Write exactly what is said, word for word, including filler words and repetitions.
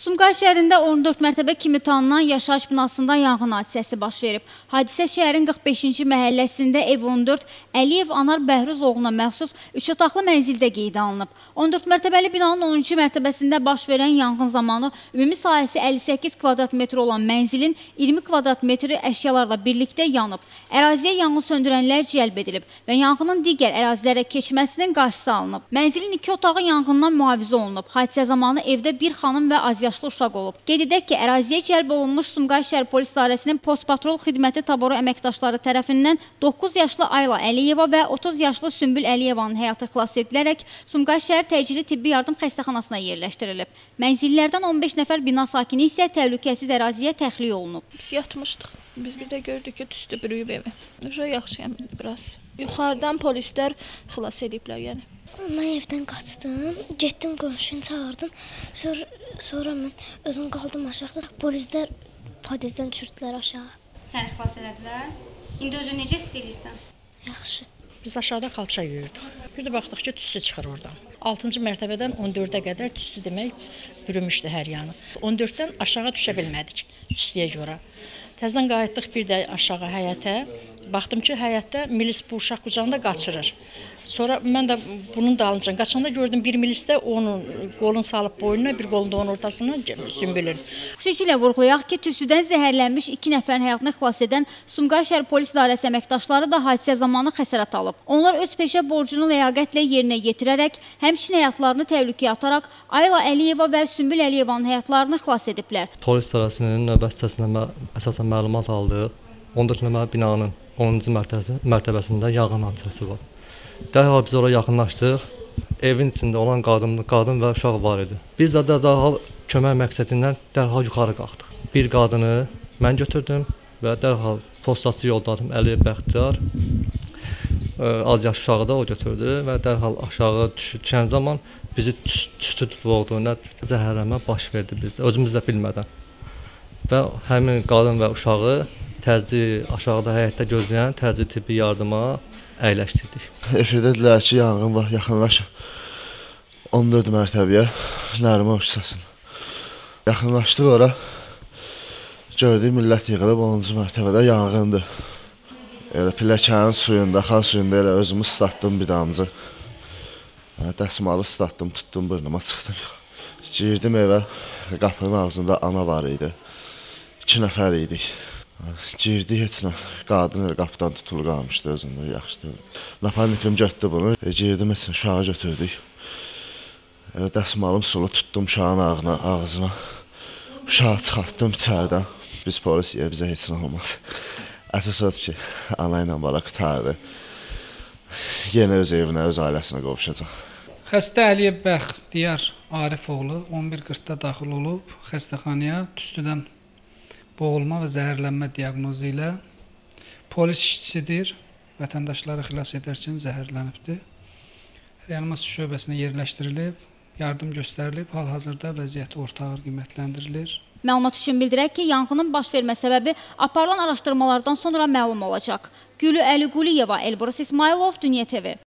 Sumqayıt şəhərində on dörd mərtəbə kimi tanınan yaşayış binasında yanğın hadisəsi baş verib. Hadisə şəhərin qırx beşinci məhəlləsində ev on dörd Əliyev Anar Bəhruz oğluna məxsus üç otaqlı mənzildə qeydə alınıb. on dörd mərtəbəli binanın onuncu mərtəbəsində baş verən yanğın zamanı ümumi sahəsi əlli səkkiz kvadrat metr olan mənzilin iyirmi kvadrat metri əşyalarla birlikdə yanıb. Əraziyə yanğın söndürənlər cəlb edilib və yanğının digər ərazilərə keçməsinin qarşısı alınıb. Mənzilin iki otağı yanğından mühafizə olunub. Hadisə zamanı evdə bir xanım və azyaşlı uşaq olub. Qeyd edək ki, əraziyə cəlb olunmuş Sumqayıt şəhər polis idarəsinin postpatrol xidməti taboru əməkdaşları tərəfindən doqquz yaşlı Ayla Əliyeva və otuz yaşlı Sümbül Əliyevanın həyatı xilas edilərək Sumqayıt şəhər təcili tibbi yardım xəstəxanasına yerləşdirilib. Mənzillərdən on beş nəfər bina sakini isə təhlükəsiz əraziyə təxliyə olunub. Biz yatmışdıq. Biz bir də gördük ki, tüstü bürüyüb evi. Uşaq yaxşıyam biraz. Yuxarıdan polislər xilas ediblər, yəni. Mən evdən qaçdım, getdim qonşunu çağırdım. Sonra, sonra mən özüm qaldım aşağıda. Polislər podezdən düşürdülər aşağı. Səni xilas elədilər. İndi özün necə hiss edirsən? Yaxşı. Biz aşağıda xalça yuyurduq. Bir də baxdıq ki, tüstü çıxır oradan. altıncı mərtəbədən on dördə qədər tüstü demək bürümüşdü hər yanı. on dörddən aşağı düşə bilmədik tüstüyə görə. Təzədən qayıtdıq bir də aşağı həyətə. Baxdım ki, həyətdə milis bu uşaq qucağında qaçırır. Sonra mən də bunun dalınca qaçanda gördüm bir milis də onun qolunu salıb boynuna, bir qolunu da onun ortasına Sümbülün. Xüsusilə vurğulayaq ki, tüstüdən zəhərlənmiş iki nəfərin həyatını xilas edən Sumqayıt şəhər polis idarəsi əməkdaşları da hadisə zamanı xəsarət alıb. Onlar öz peşə borcunu ləyaqətlə yerinə yetirərək, həmçinin həyatlarını təhlükəyə ataraq Ayla Əliyeva və Sümbül Əliyevanın həyatlarını xilas ediblər. Polis idarəsinin növbəti hissəsindən əsasən məlumat aldıq. on dörd nömrəli binanın onuncu mərtəbəsində yanğın hadisəsi var. Dərhal biz oraya yaxınlaşdıq. Evin içində olan qadın, qadın və uşaq var idi. Biz də dərhal kömək məqsədindən dərhal yuxarı qalxdıq. Bir qadını mən götürdüm və dərhal postçu yoldaşım Əliyev Bəxtiyar az yaş uşağı da o götürdü və dərhal aşağı düşən zaman bizi tüstü tutulduğu nə zəhərlənmə baş verdi bizdə, özümüz də bilmədən. Və həmin qadın və uşağı təcili aşağıda həyətdə gözləyən təcili tibbi yardıma əyləşdirdik. Efirdədilər ki, yanğın var, yaxınlaşın on dörd mərtəbəyə, Nəriman küçəsində. Yaxınlaşdıq ora, gördük millət yığılıb onuncu mərtəbədə yanğındır. Elə pilləkənin suyunda, xan suyunda elə özümü ıslatdım bir damcı. Dəsmalı ıslatdım, tutdum burnuma, çıxdım. Girdim evə, qapının ağzında ana var idi. İki nəfər idik. Girdik heç nə, qadın elə qapıdan tutulu qalmışdı özündə, yaxşı deyil. Naparnikim götdü bunu, e, girdim heç nə, uşağı götürdük. Elə dəsmalım sulu tutdum uşağın ağına, ağzına. Uşağı çıxartdım içərdən. Biz polisiyə, bizə heç nə olmaz. Əsas odur ki, ana ilə bala qutardı. Yenə öz evinə, öz ailəsinə qovuşacaq. Xəstə Əliyev Bəxtiyar Arifoğlu on bir qırxda daxil olub xəstəxanaya tüstüdən boğulma və zəhərlənmə diaqnozu ilə polis işçisidir, vətəndaşları xilas edərkən zəhərlənibdir. Reanimasiya şöbəsinə yerləşdirilib, yardım göstərilib, hal-hazırda vəziyyəti orta ağır qiymətləndirilir. Məlumat üçün bildirək ki, yanğının baş vermə səbəbi aparılan araşdırmalardan sonra məlum olacaq. Gülü Əliquliyeva, Elbrus İsmailov, Dünya T V.